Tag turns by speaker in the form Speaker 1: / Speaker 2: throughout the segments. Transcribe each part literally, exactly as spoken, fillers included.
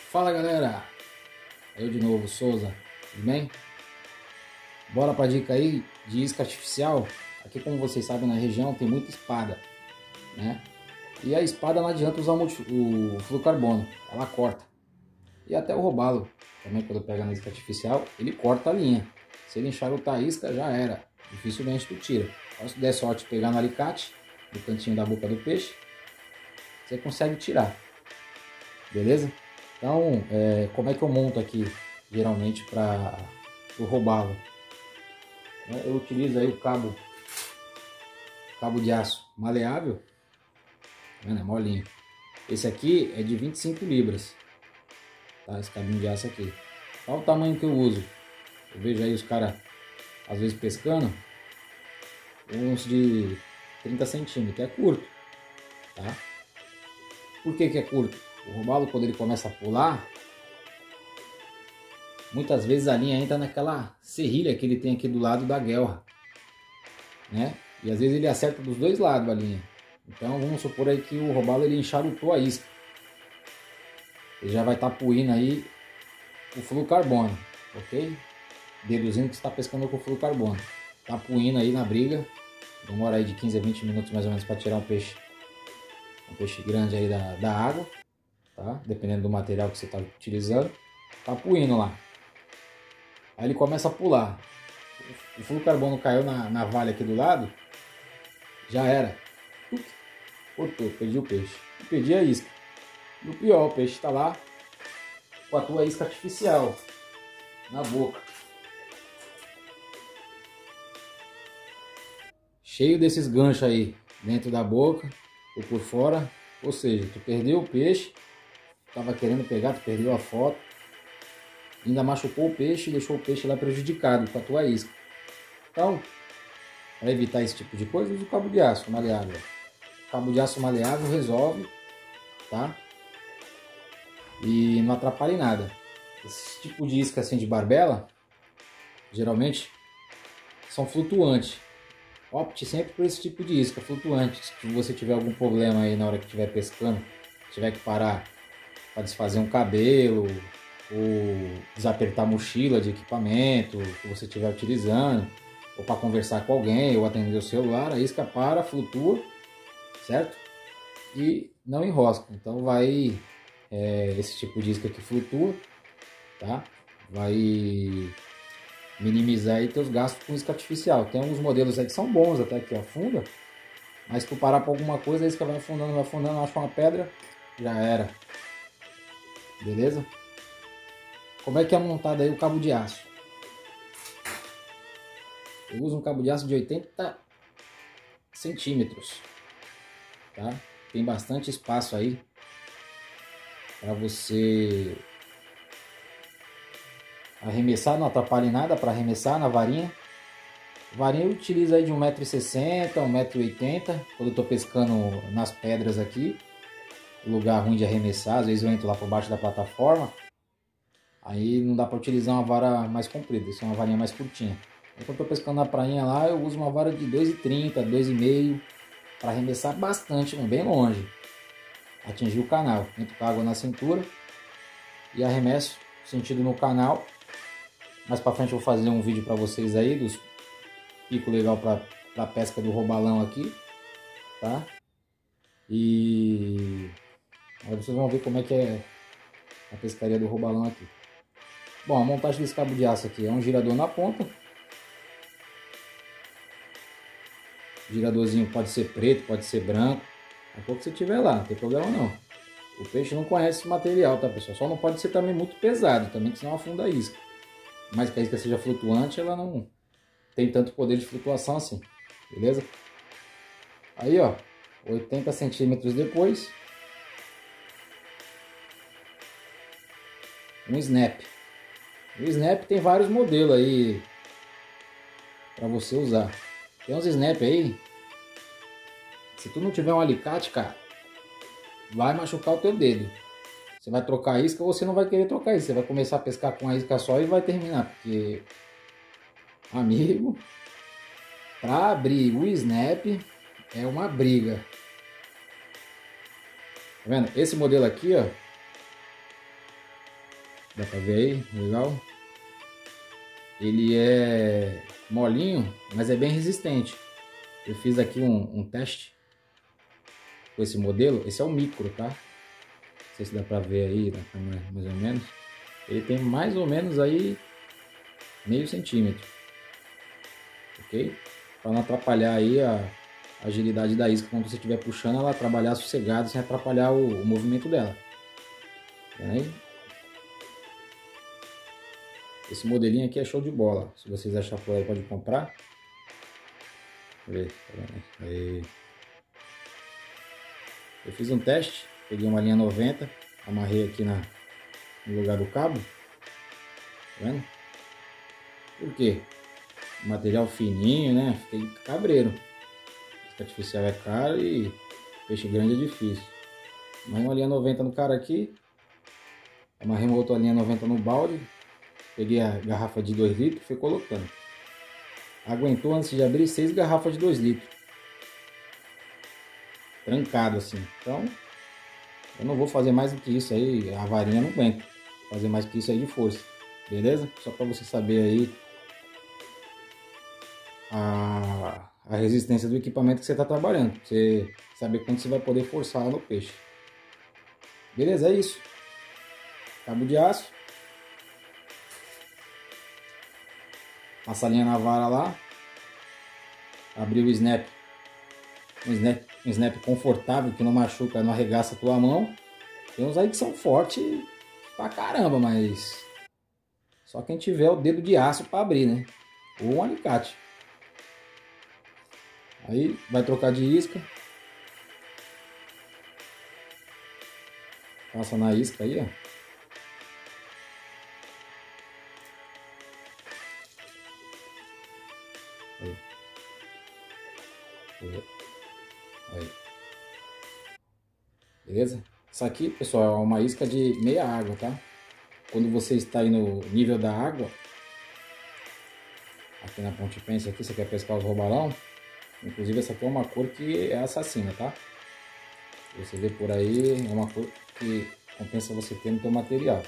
Speaker 1: Fala galera, eu de novo, Souza, tudo bem? Bora pra dica aí de isca artificial. Aqui, como vocês sabem, na região tem muita espada, né? E a espada não adianta usar o fluocarbono, ela corta. E até o robalo, também quando pega na isca artificial, ele corta a linha. Se ele enxarutar a isca, já era, dificilmente tu tira. Só se der sorte de pegar no alicate, no cantinho da boca do peixe, você consegue tirar, beleza? Então, é, como é que eu monto aqui, geralmente, para o robalo? Eu utilizo aí o cabo, cabo de aço maleável, é molinho. Esse aqui é de vinte e cinco libras, tá? Esse cabinho de aço aqui. Qual o tamanho que eu uso? Eu vejo aí os caras, às vezes, pescando, uns de trinta centímetros, é curto, tá? Por que que é curto? O robalo, quando ele começa a pular, muitas vezes a linha entra naquela serrilha que ele tem aqui do lado da guelra, né? E às vezes ele acerta dos dois lados a linha. Então vamos supor aí que o robalo ele enxarutou a isca. Ele já vai estar tá puindo aí o fluocarbono, ok? Deduzindo que está pescando com fluocarbono. Tá puindo aí na briga. Demora aí de quinze a vinte minutos mais ou menos para tirar um peixe. Um peixe grande aí da, da água, tá? Dependendo do material que você está utilizando. Tá puindo lá. Aí ele começa a pular. O fluocarbono caiu na, na valha aqui do lado. Já era. Cortou, perdi o peixe. E perdi a isca. E o pior, o peixe está lá com a tua isca artificial na boca. Cheio desses ganchos aí dentro da boca ou por fora. Ou seja, tu perdeu o peixe. Tava querendo pegar, tu perdeu a foto. Ainda machucou o peixe e deixou o peixe lá prejudicado com a tua isca. Então, para evitar esse tipo de coisa, usa o cabo de aço maleável. O cabo de aço maleável resolve, tá? E não atrapalha em nada. Esse tipo de isca assim de barbela, geralmente, são flutuantes. Opte sempre por esse tipo de isca flutuante. Se você tiver algum problema aí na hora que estiver pescando, tiver que parar para desfazer um cabelo, ou desapertar a mochila de equipamento que você estiver utilizando, ou para conversar com alguém, ou atender o celular, a isca para, flutua, certo? E não enrosca. Então vai, é, esse tipo de isca que flutua, tá? Vai minimizar aí teus gastos com isca artificial. Tem alguns modelos aí que são bons até que afunda, mas se tu parar para alguma coisa, a isca vai afundando, vai afundando, acha uma pedra, já era. Beleza? Como é que é montado aí o cabo de aço? Eu uso um cabo de aço de oitenta centímetros, tá? Tem bastante espaço aí para você arremessar, não atrapalha em nada para arremessar na varinha. A varinha eu utilizo aí de um metro e sessenta, um metro e oitenta, quando eu tô pescando nas pedras aqui, lugar ruim de arremessar, às vezes eu entro lá por baixo da plataforma. Aí não dá para utilizar uma vara mais comprida, isso é uma varinha mais curtinha. Aí, quando eu tô pescando na prainha lá, eu uso uma vara de dois e trinta, dois e meio para arremessar bastante, bem longe. Atingir o canal. Entro com a água na cintura e arremesso sentido no canal. Mais para frente eu vou fazer um vídeo para vocês aí dos picos legal para a pesca do robalão aqui, tá? E aí vocês vão ver como é que é a pescaria do robalão aqui. Bom, a montagem desse cabo de aço aqui é um girador na ponta. O giradorzinho pode ser preto, pode ser branco. A cor que você tiver lá, não tem problema não. O peixe não conhece esse material, tá, pessoal? Só não pode ser também muito pesado, também, que senão afunda a isca. Mas que a isca seja flutuante, ela não tem tanto poder de flutuação assim, beleza? Aí, ó, oitenta centímetros depois, um snap. O snap tem vários modelos aí para você usar. Tem uns snap aí, se tu não tiver um alicate, cara, vai machucar o teu dedo. Você vai trocar a isca ou você não vai querer trocar a isca. Você vai começar a pescar com a isca só e vai terminar. Porque, amigo, para abrir o snap é uma briga. Tá vendo? Esse modelo aqui, ó, Dá pra ver aí, legal. Ele é molinho, mas é bem resistente. Eu fiz aqui um, um teste com esse modelo. Esse é o micro, tá? Não sei se dá pra ver aí na câmera, mais ou menos. Ele tem mais ou menos aí meio centímetro, ok? Para não atrapalhar aí a agilidade da isca quando você estiver puxando, ela trabalhar sossegado sem atrapalhar o, o movimento dela. Tá aí? Esse modelinho aqui é show de bola. Se vocês acharem por aí, pode comprar. Ver, tá vendo aí? Eu fiz um teste, peguei uma linha noventa, amarrei aqui na, no lugar do cabo. Tá vendo? Por quê? Material fininho, né? Fiquei cabreiro. Isca artificial é caro e peixe grande é difícil. Amarrei uma linha noventa no cara aqui. Amarrei uma outra linha noventa no balde. Peguei a garrafa de dois litros e fui colocando. Aguentou antes de abrir seis garrafas de dois litros. Trancado assim. Então, eu não vou fazer mais do que isso aí. A varinha não aguenta fazer mais do que isso aí de força. Beleza? Só para você saber aí a, a resistência do equipamento que você está trabalhando. Pra você saber quanto você vai poder forçar no peixe. Beleza? É isso. Cabo de aço. Passa a linha na vara lá. Abrir o snap. Um snap, um snap confortável que não machuca, não arregaça a tua mão. Tem uns aí que são fortes pra caramba, mas só quem tiver o dedo de aço para abrir, né? Ou um alicate. Aí vai trocar de isca. Passa na isca aí, ó. Aí. Aí. Beleza? Isso aqui, pessoal, é uma isca de meia água, tá? Quando você está aí no nível da água, aqui na Ponte-Pense, aqui você quer pescar os robalão, inclusive essa aqui é uma cor que é assassina, tá? Você vê por aí, é uma cor que compensa você ter no teu material.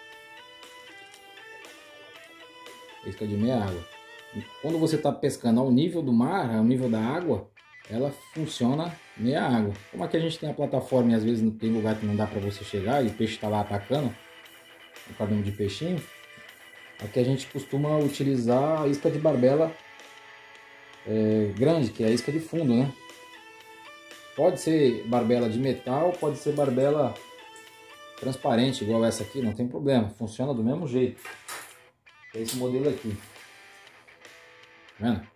Speaker 1: Isca de meia água. E quando você está pescando ao nível do mar, ao nível da água, ela funciona meia água. Como aqui a gente tem a plataforma e às vezes tem lugar que não dá para você chegar e o peixe está lá atacando, o cabelo de peixinho, aqui a gente costuma utilizar a isca de barbela é, grande, que é a isca de fundo, né? Pode ser barbela de metal, pode ser barbela transparente, igual essa aqui, não tem problema, funciona do mesmo jeito. É esse modelo aqui. Tá vendo?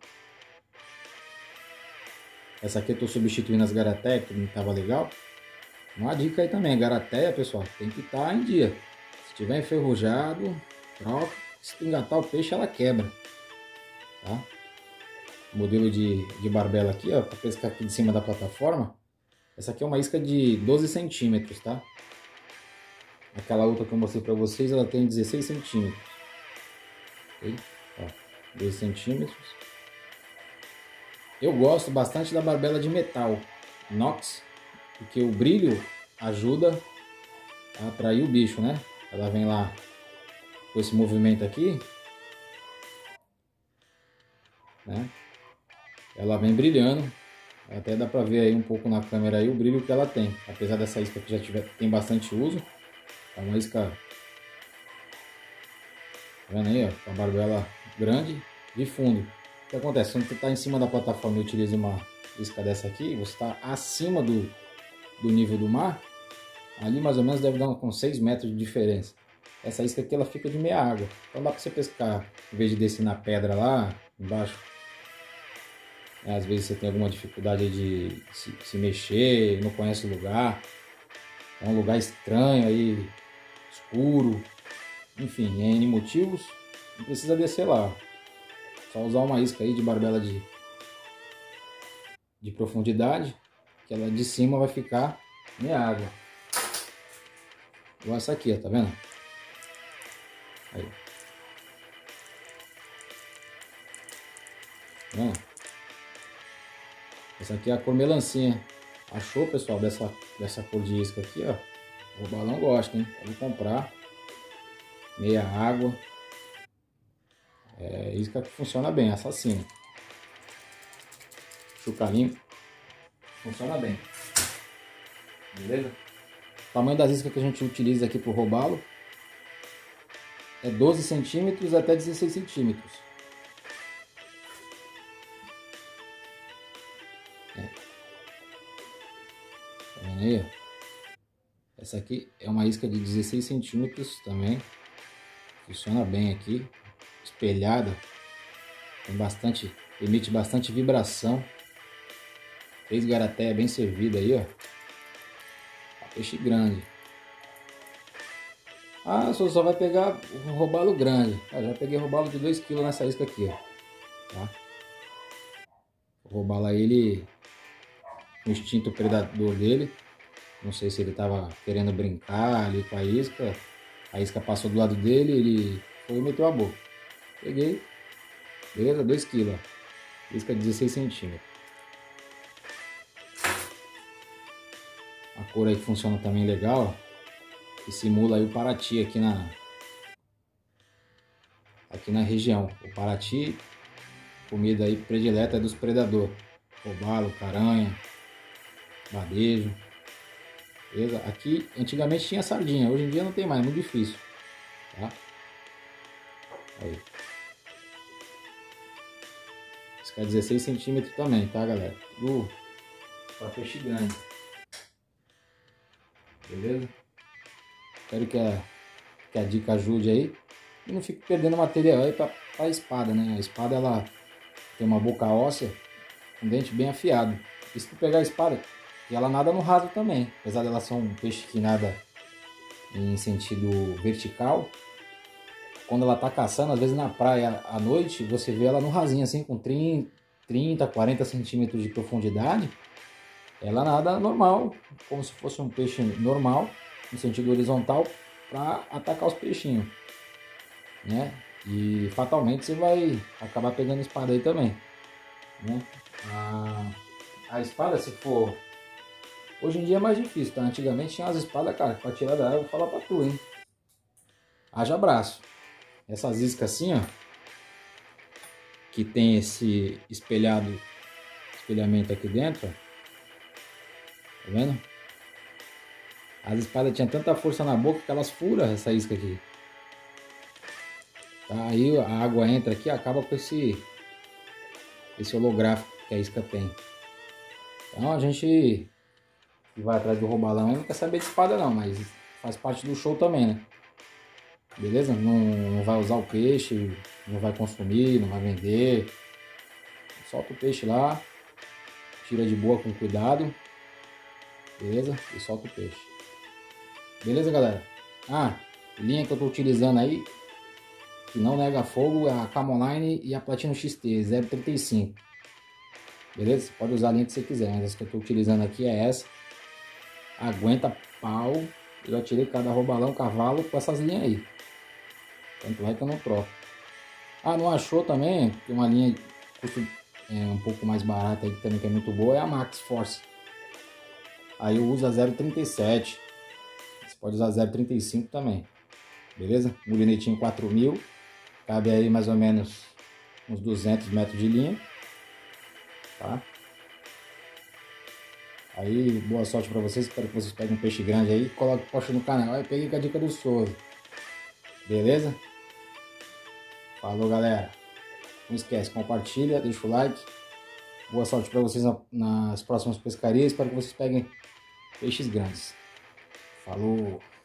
Speaker 1: Essa aqui eu estou substituindo as garateia, que não estava legal. Uma dica aí também, garateia, pessoal, tem que estar em dia. Se tiver enferrujado, troca. Se engatar o peixe, ela quebra. Tá? Modelo de, de barbela aqui, ó, para pescar aqui de cima da plataforma. Essa aqui é uma isca de doze centímetros, tá? Aquela outra que eu mostrei para vocês, ela tem dezesseis centímetros. Ok? Ó, doze centímetros. Eu gosto bastante da barbela de metal, inox, porque o brilho ajuda a atrair o bicho, né? Ela vem lá com esse movimento aqui, né? Ela vem brilhando, até dá pra ver aí um pouco na câmera aí o brilho que ela tem, apesar dessa isca que já tiver, tem bastante uso. É uma isca, tá vendo aí, ó, com a barbela grande de fundo. O que acontece? Quando você está em cima da plataforma e utiliza uma isca dessa aqui, você está acima do, do nível do mar, ali mais ou menos deve dar com seis metros de diferença. Essa isca aqui ela fica de meia água, então dá para você pescar, em vez de descer na pedra lá embaixo. Às vezes você tem alguma dificuldade de se, se mexer, não conhece o lugar, é um lugar estranho aí, escuro, enfim, N motivos, não precisa descer lá. Só usar uma isca aí de barbela de, de profundidade, que ela de cima vai ficar meia água. Igual essa aqui, ó, tá vendo? Aí. Tá vendo? Essa aqui é a cor melancia. Achou, pessoal, dessa, dessa cor de isca aqui, ó? O balão gosta, hein? Pode comprar. meia água. É isca que funciona bem, assassina. Chuca limpo, funciona bem. Beleza? O tamanho das iscas que a gente utiliza aqui para o robalo é doze centímetros até dezesseis centímetros. É. Tá vendo aí, ó? Essa aqui é uma isca de dezesseis centímetros também. Funciona bem aqui. Espelhada. Tem bastante, emite bastante vibração. Três garateia bem servida aí, ó. Peixe grande. Ah, só, só vai pegar um robalo grande. Ah, já peguei robalo de dois quilos nessa isca aqui, ó. Tá? Vou robalar ele no instinto predador dele. Não sei se ele tava querendo brincar ali com a isca. A isca passou do lado dele, ele foi e meteu a boca. Peguei. Beleza? dois quilos. Isca de dezesseis centímetros. A cor aí que funciona também legal. Que simula aí o Paraty aqui na aqui na região. O Paraty, comida aí predileta dos predadores. Robalo, caranha, badejo. Beleza? Aqui antigamente tinha sardinha, hoje em dia não tem mais, é muito difícil. Tá? Aí. Isca dezesseis centímetros também, tá, galera? Tudo para peixe grande. Beleza? Espero que a, que a dica ajude aí. E não fique perdendo material aí para a espada, né? A espada ela tem uma boca óssea, um dente bem afiado. E se tu pegar a espada, e ela nada no raso também. Apesar dela ser um peixe que nada em sentido vertical. Quando ela tá caçando, às vezes na praia à noite, você vê ela no rasinho assim, com trinta, quarenta centímetros de profundidade. Ela nada normal, como se fosse um peixe normal, no sentido horizontal, para atacar os peixinhos, né? E fatalmente você vai acabar pegando espada aí também, né? A, a espada, se for... Hoje em dia é mais difícil, tá? Antigamente tinha as espadas, cara, para tirar da água, eu vou falar para tu, hein? Haja braço. Essas iscas assim, ó, que tem esse espelhado, espelhamento aqui dentro, ó. Tá vendo? As espadas tinham tanta força na boca que elas furam essa isca aqui. Tá? Aí a água entra aqui e acaba com esse, esse holográfico que a isca tem. Então a gente que vai atrás do robalão não quer saber de espada não, mas faz parte do show também, né? Beleza? Não, não vai usar o peixe, não vai consumir, não vai vender. Solta o peixe lá, tira de boa com cuidado. Beleza? E solta o peixe. Beleza, galera? Ah, linha que eu tô utilizando aí, que não nega fogo, é a Camoline e a Platino X T zero trinta e cinco. Beleza? Você pode usar a linha que você quiser, mas essa que eu tô utilizando aqui é essa. Aguenta pau. Eu já tirei cada robalão, cavalo com essas linhas aí. Tanto é que eu não troco. Ah, não achou também? Tem uma linha custo é, um pouco mais barata aí também, que é muito boa, é a Max Force. Aí eu uso a zero trinta e sete. Você pode usar zero trinta e cinco também. Beleza? Molinetinho quatro mil. Cabe aí mais ou menos uns duzentos metros de linha. Tá? Aí, boa sorte pra vocês. Espero que vocês peguem um peixe grande aí. Coloque post no canal. Aí peguei com a dica do Souza. Beleza? Falou, galera. Não esquece, compartilha, deixa o like. Boa sorte pra vocês nas próximas pescarias. Espero que vocês peguem peixes grandes. Falou!